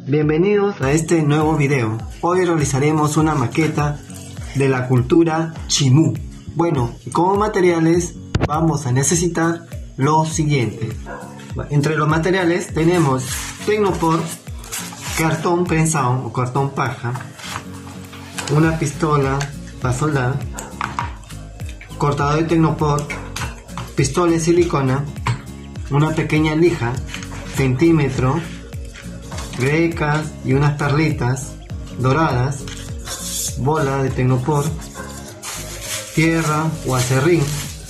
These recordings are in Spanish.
Bienvenidos a este nuevo video. Hoy realizaremos una maqueta de la cultura Chimú. Bueno, como materiales vamos a necesitar lo siguiente. Entre los materiales tenemos Tecnopor, cartón prensado o cartón paja, una pistola para soldar, cortador de Tecnopor, pistola de silicona, una pequeña lija, centímetro, grecas y unas perlitas doradas, bola de Tecnopor, tierra o acerrín.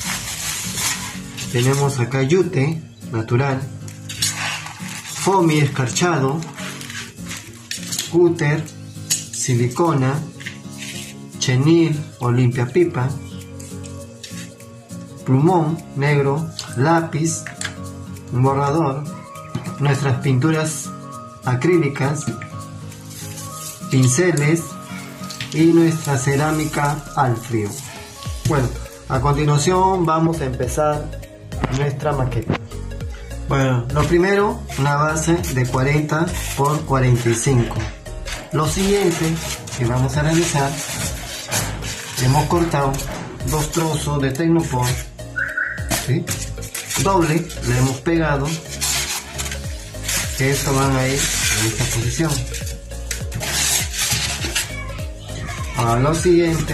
Tenemos acá yute natural, foamy escarchado, cúter, silicona, chenil o limpiapipa, plumón negro, lápiz, un borrador, nuestras pinturas acrílicas, pinceles y nuestra cerámica al frío. Bueno, a continuación vamos a empezar nuestra maqueta. Bueno, lo primero, una base de 40 por 45. Lo siguiente que vamos a realizar, hemos cortado dos trozos de Tecnopor, ¿sí? Doble, le hemos pegado, que estos van a ir en esta posición. Ahora lo siguiente,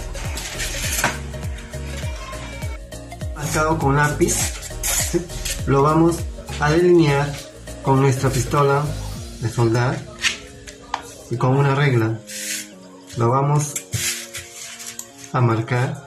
marcado con lápiz, ¿sí? Lo vamos a delinear con nuestra pistola de soldar y con una regla lo vamos a marcar.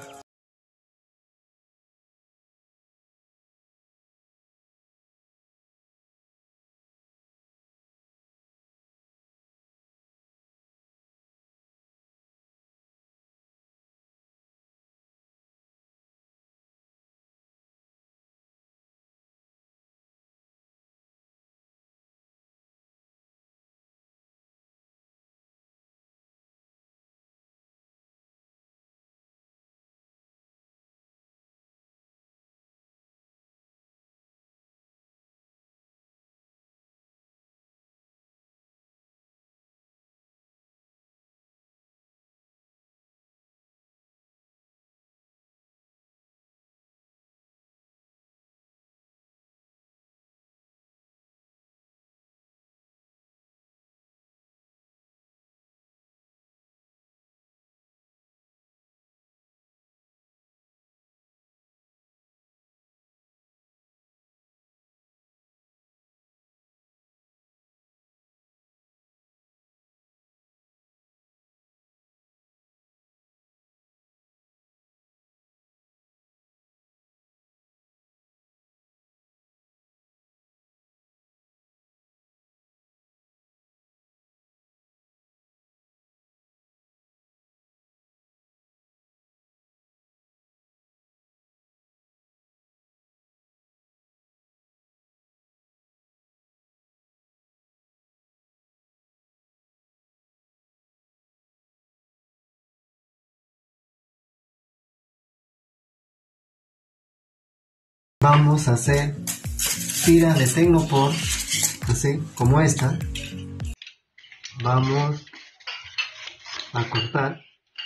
Vamos a hacer tiras de Tecnopor, así como esta. Vamos a cortar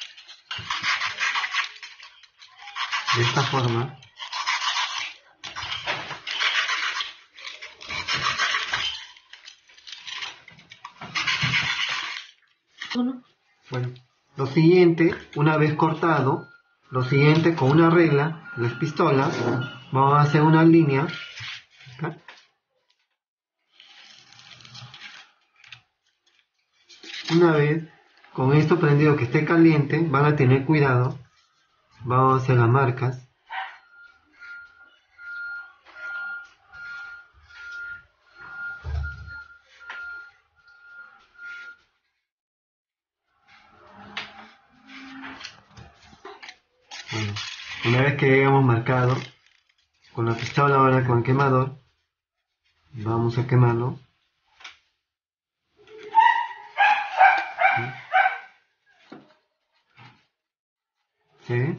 de esta forma. Bueno, lo siguiente, una vez cortado, lo siguiente con una regla, las pistolas, vamos a hacer una línea acá. Una vez con esto prendido que esté caliente, van a tener cuidado, vamos a hacer las marcas. Bueno, una vez que hayamos marcado con la pistola, ahora con el quemador, vamos a quemarlo. ¿Sí?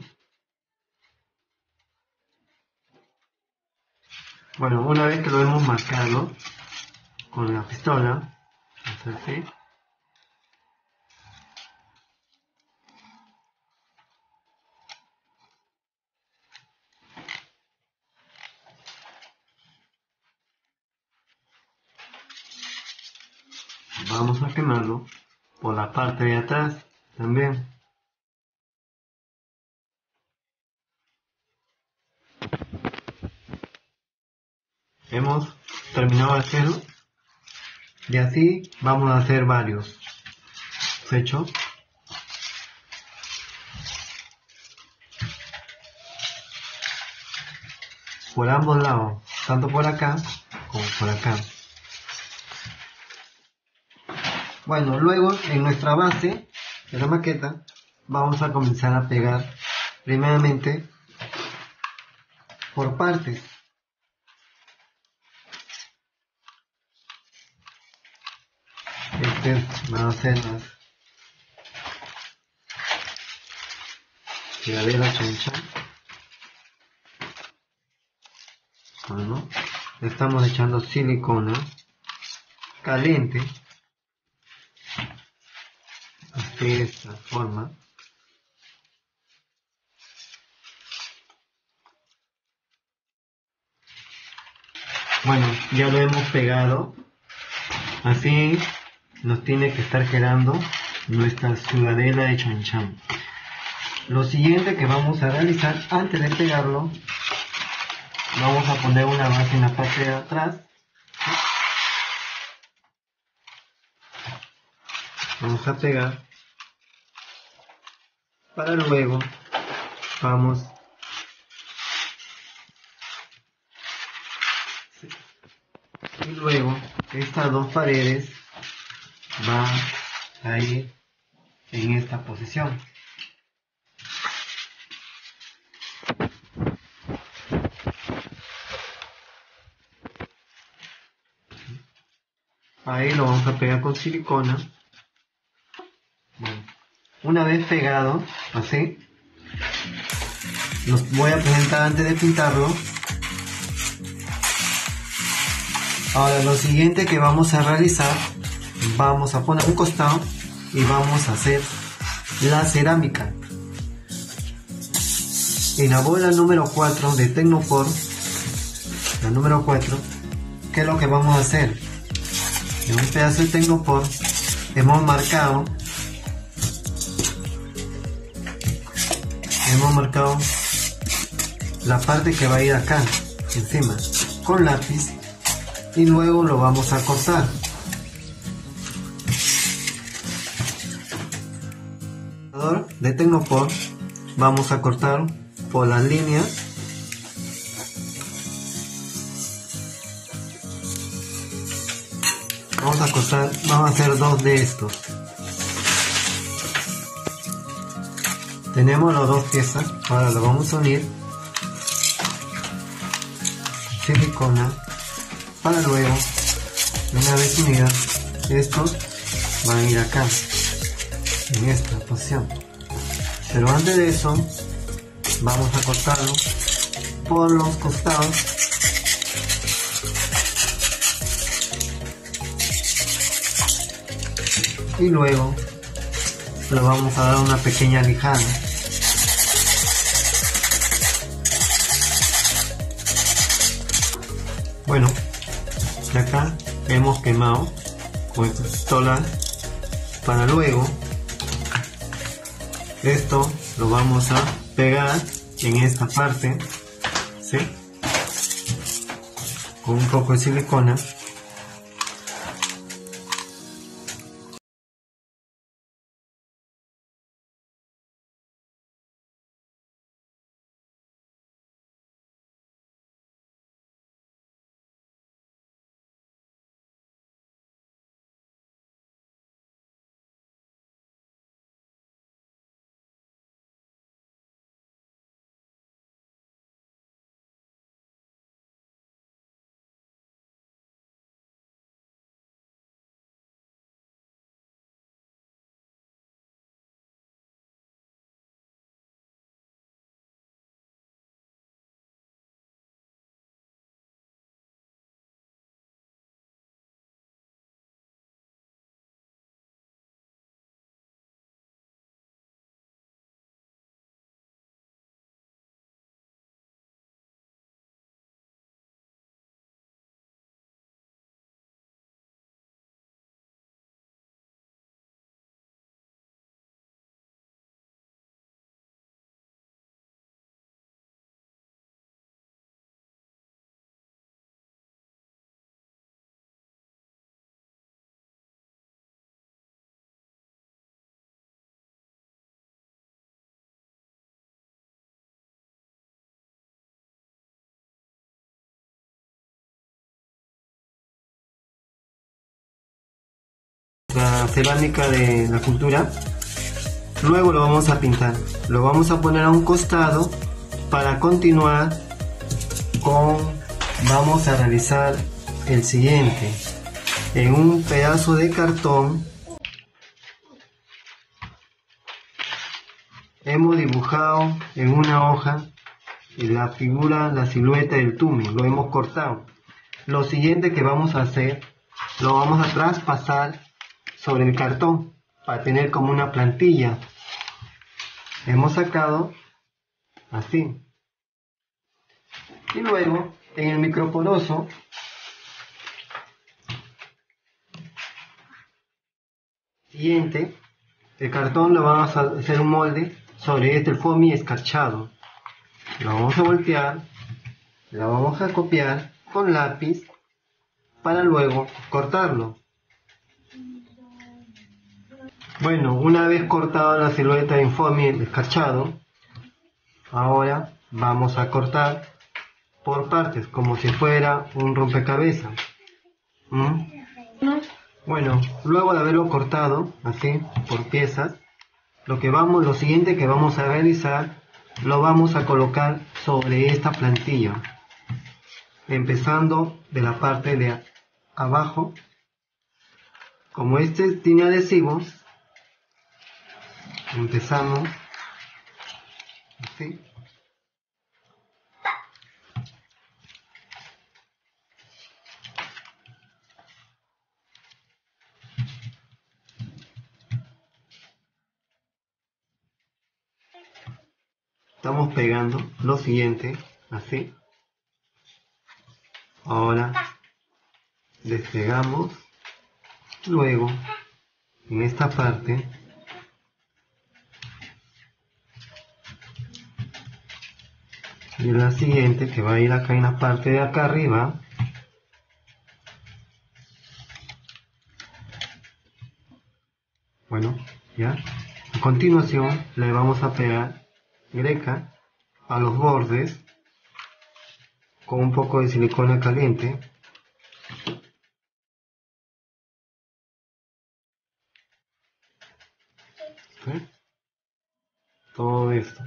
Bueno, una vez que lo hemos marcado con la pistola, vamos así. Vamos a quemarlo por la parte de atrás también. Hemos terminado de hacerlo y así vamos a hacer varios. Hecho. Por ambos lados, tanto por acá como por acá. Bueno, luego en nuestra base de la maqueta vamos a comenzar a pegar primeramente por partes. Van a ser las tiraderas choncha. Bueno, estamos echando silicona caliente de esta forma. Bueno, ya lo hemos pegado. Así nos tiene que estar quedando nuestra ciudadela de chanchán. Lo siguiente que vamos a realizar antes de pegarlo, vamos a poner una base en la parte de atrás. Vamos a pegar para luego vamos y luego estas dos paredes van a ir en esta posición. Ahí lo vamos a pegar con silicona. Bueno, una vez pegado, así, los voy a presentar antes de pintarlo. Ahora lo siguiente que vamos a realizar, vamos a poner un costado y vamos a hacer la cerámica. En la bola número 4 de Tecnopor, la número 4, ¿qué es lo que vamos a hacer? En un pedazo de Tecnopor hemos marcado la parte que va a ir acá encima con lápiz y luego lo vamos a cortar. De Tecnopor vamos a cortar por las líneas. Vamos a cortar, vamos a hacer dos de estos. Tenemos las dos piezas, ahora lo vamos a unir. Silicona para luego, una vez unidas, estos van a ir acá, en esta posición. Pero antes de eso, vamos a cortarlo por los costados. Y luego le vamos a dar una pequeña lijada. Bueno, de acá hemos quemado con esta pistola para luego esto lo vamos a pegar en esta parte, ¿sí? Con un poco de silicona. la cerámica de la cultura. Luego lo vamos a pintar, lo vamos a poner a un costado para continuar vamos a realizar el siguiente. En un pedazo de cartón hemos dibujado en una hoja la figura, la silueta del tumi, lo hemos cortado. Lo siguiente que vamos a hacer, lo vamos a traspasar sobre el cartón para tener como una plantilla. Hemos sacado así. Y luego en el microporoso siguiente, el cartón lo vamos a hacer un molde sobre el foamy escarchado. Lo vamos a voltear, lo vamos a copiar con lápiz para luego cortarlo. Bueno, una vez cortada la silueta en foamy escarchado, ahora vamos a cortar por partes, como si fuera un rompecabezas. Bueno, luego de haberlo cortado así por piezas, lo siguiente que vamos a realizar, lo vamos a colocar sobre esta plantilla, empezando de la parte de abajo. Como este tiene adhesivos, empezamos así. Estamos pegando lo siguiente, así. Ahora despegamos. Luego, en esta parte, y la siguiente que va a ir acá en la parte de acá arriba, bueno, ya. A continuación le vamos a pegar greca a los bordes con un poco de silicona caliente. ¿Sí? Todo esto.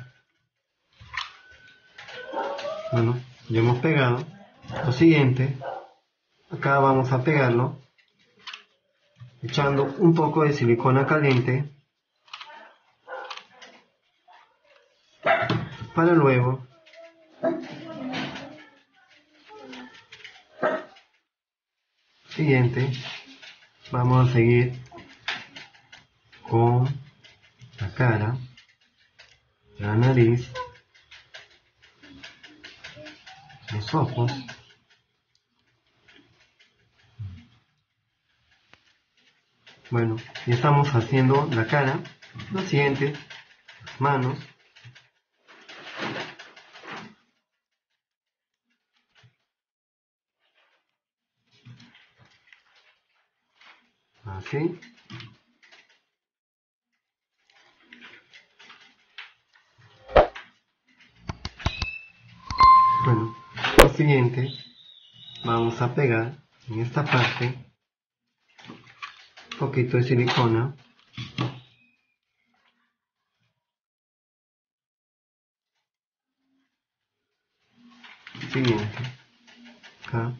Bueno, ya hemos pegado. Lo siguiente, acá vamos a pegarlo echando un poco de silicona caliente para luego siguiente vamos a seguir con la cara, la nariz, los ojos, bueno, ya estamos haciendo la cara. Lo siguiente, manos, así. Bueno, lo siguiente, vamos a pegar en esta parte un poquito de silicona. Siguiente, acá.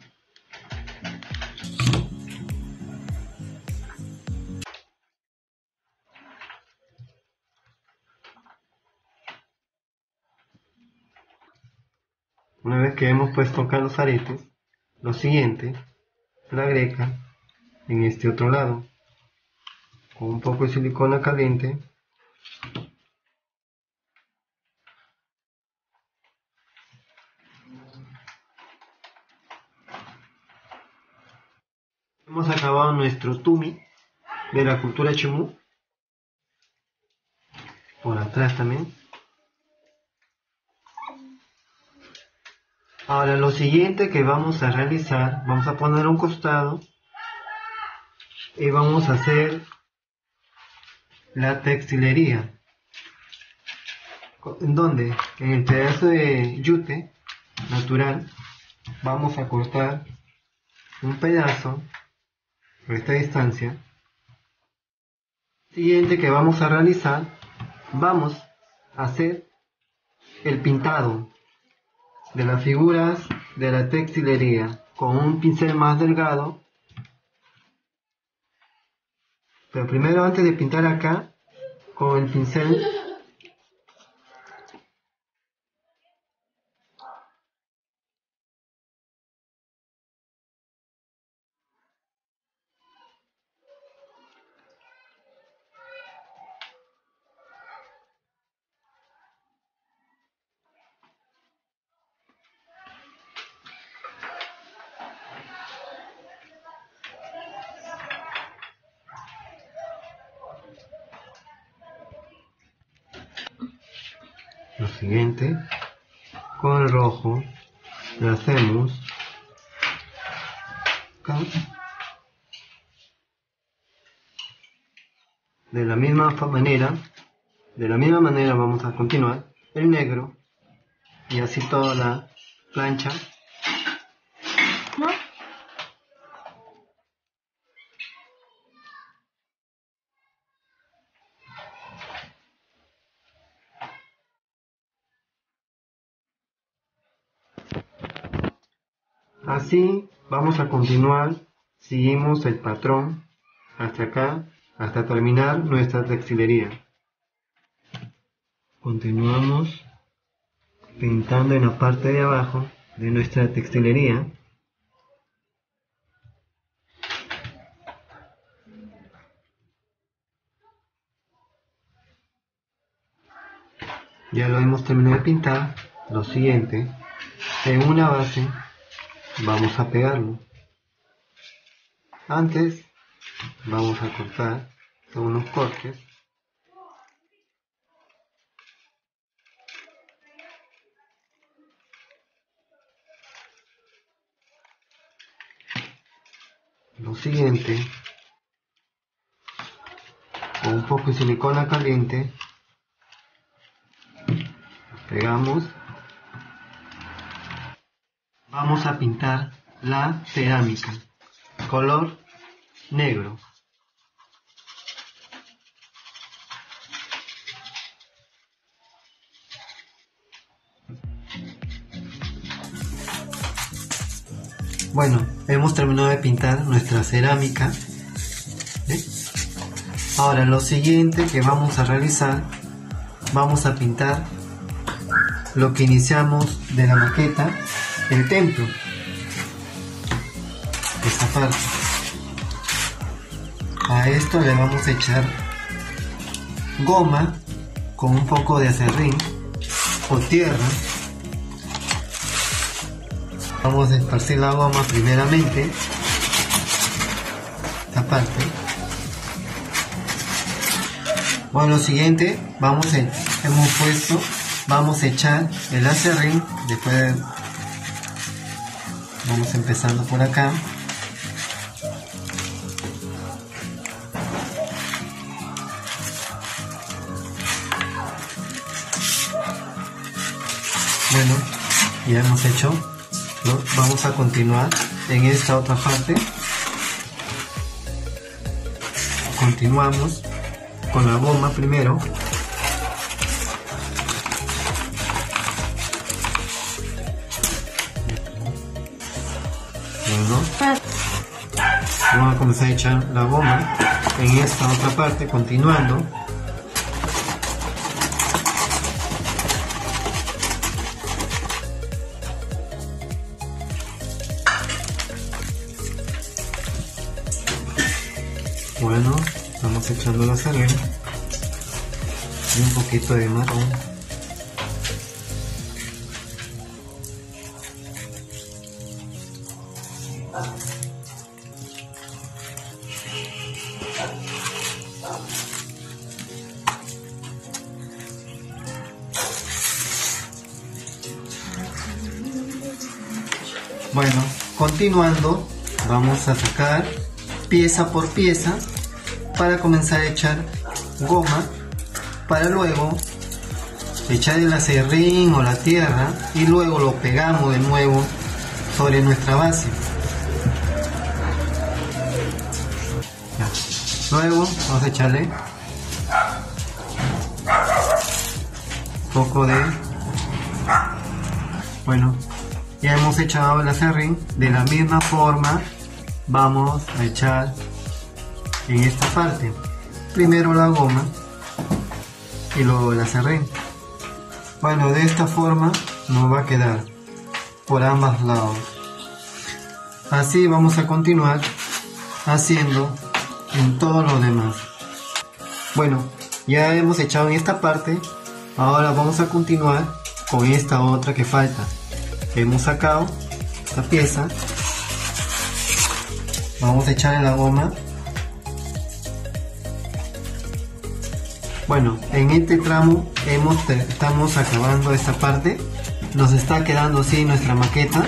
Una vez que hemos puesto acá los aretes, lo siguiente, la greca en este otro lado, con un poco de silicona caliente. Hemos acabado nuestro tumi de la cultura chimú, por atrás también. Ahora lo siguiente que vamos a realizar, vamos a poner un costado y vamos a hacer la textilería. ¿En dónde? En el pedazo de yute natural vamos a cortar un pedazo por esta distancia Siguiente que vamos a realizar, vamos a hacer el pintado de las figuras de la textilería con un pincel más delgado. Pero primero, antes de pintar acá con el pincel, lo siguiente, con el rojo lo hacemos acá. De la misma manera vamos a continuar el negro y así toda la plancha. Así vamos a continuar, seguimos el patrón hasta acá, hasta terminar nuestra textilería. Continuamos pintando en la parte de abajo de nuestra textilería. Ya lo hemos terminado de pintar. Lo siguiente, en una base vamos a pegarlo. Antes vamos a cortar unos cortes. Lo siguiente, con un poco de silicona caliente, pegamos. Vamos a pintar la cerámica, color negro. Bueno, hemos terminado de pintar nuestra cerámica. Ahora lo siguiente que vamos a realizar, vamos a pintar lo que iniciamos de la maqueta, el templo, esta parte. A esto le vamos a echar goma con un poco de acerrín o tierra. Vamos a esparcir la goma primeramente, esta parte. Bueno, lo siguiente, vamos a echar el acerrín. Después vamos empezando por acá. Bueno, ya hemos hecho. Vamos a continuar en esta otra parte. Continuamos con la goma primero. Bueno, vamos a comenzar a echar la goma en esta otra parte, continuando. Bueno, vamos echando la acerrín y un poquito de marrón. Bueno, continuando, vamos a sacar pieza por pieza para comenzar a echar goma, para luego echar el acerrín o la tierra y luego lo pegamos de nuevo sobre nuestra base. Luego vamos a echarle poco de... Bueno, ya hemos echado el acerrín. De la misma forma vamos a echar en esta parte primero la goma y luego el acerrín. Bueno, de esta forma nos va a quedar por ambos lados. Así vamos a continuar haciendo en todo lo demás. Bueno, ya hemos echado en esta parte. Ahora vamos a continuar con esta otra que falta. Hemos sacado esta pieza, vamos a echar en la goma. Bueno, en este tramo estamos acabando esta parte. Nos está quedando así nuestra maqueta.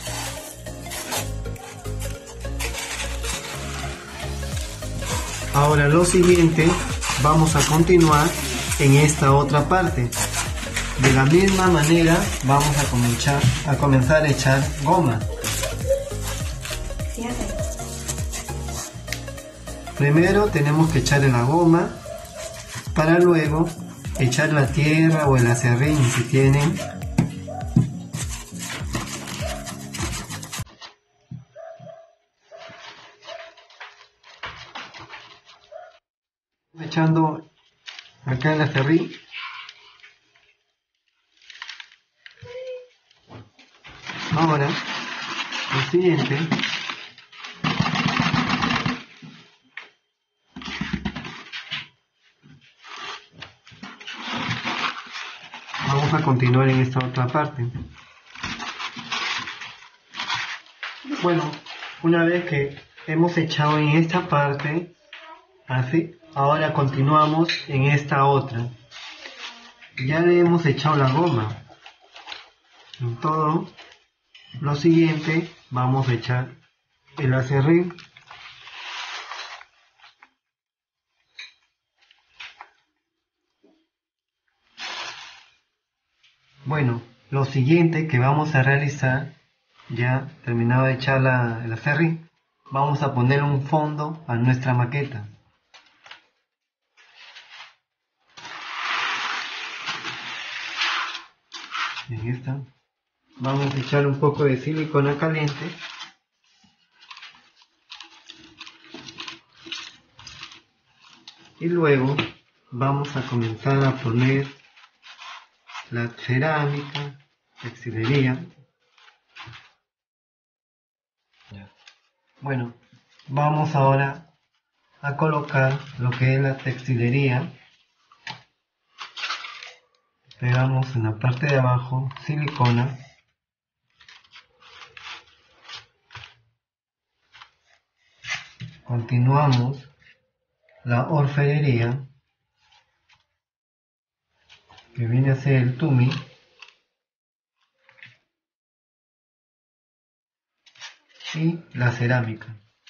Ahora lo siguiente, vamos a continuar en esta otra parte. De la misma manera vamos a comenzar a echar goma. Primero tenemos que echar en la goma para luego echar la tierra o el acerrín si tienen. Echando acá el acerrín. Ahora, lo siguiente, vamos a continuar en esta otra parte. Bueno, una vez que hemos echado en esta parte, así, ahora continuamos en esta otra. Ya le hemos echado la goma. En todo lo siguiente vamos a echar el acerrín. Bueno, lo siguiente que vamos a realizar, ya terminado de echar el acerrín, vamos a poner un fondo a nuestra maqueta. En esta vamos a echar un poco de silicona caliente. Y luego vamos a comenzar a poner la cerámica, textilería. Bueno, vamos ahora a colocar lo que es la textilería. Pegamos en la parte de abajo silicona. Continuamos la orfebrería, que viene a ser el tumi. Y la cerámica.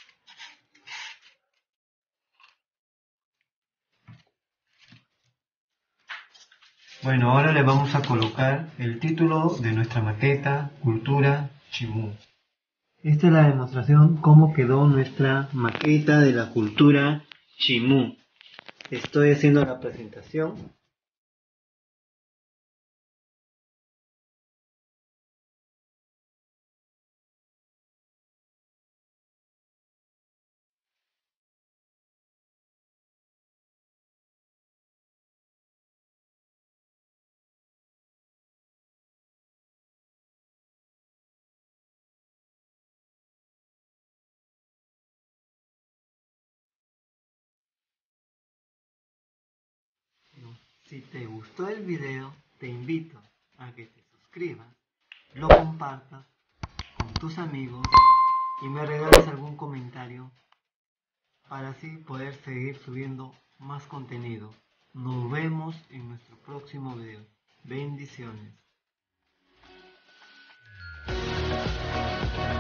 Bueno, ahora le vamos a colocar el título de nuestra maqueta, Cultura Chimú. Esta es la demostración cómo quedó nuestra maqueta de la cultura Chimú. Estoy haciendo la presentación. Si te gustó el video, te invito a que te suscribas, lo compartas con tus amigos y me regales algún comentario para así poder seguir subiendo más contenido. Nos vemos en nuestro próximo video. Bendiciones.